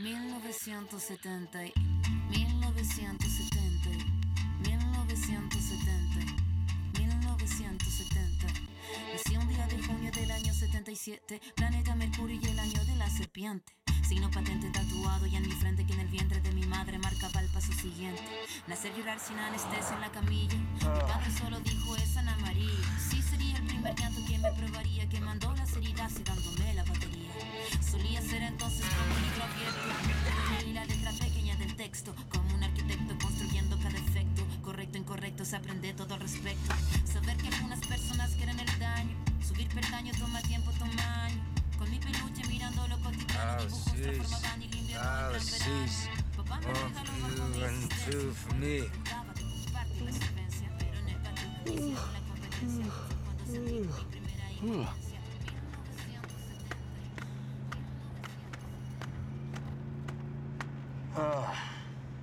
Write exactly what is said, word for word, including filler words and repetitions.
mil novecientos setenta, mil novecientos setenta, mil novecientos setenta, mil novecientos setenta. Nací un día de junio del año setenta y siete, planeta Mercurio y el año de la serpiente. Signo patente tatuado y en mi frente que en el vientre de mi madre marcaba el paso siguiente. Nacer, llorar sin anestesia en la camilla. Mi padre solo dijo es Ana María. Sí sería el primer llanto que me probaría, que mandó las heridas y dándome la batería. Solía ser entonces como un libro abierto y la letra pequeña del texto, como un arquitecto construyendo cada efecto. Correcto, incorrecto, se aprende todo al respecto. Saber que algunas personas quieren el daño, subir peldaño toma tiempo, toma año. Con mi peluche mirando lo cotidiano, dibujos transformaban y el invierno en gran verano. Papá me regaló bajo mi existencia, intentaba de mi parte la solvencia, pero en el patio hicieron la competencia. Fue cuando sentí mi primera impotencia. Ah.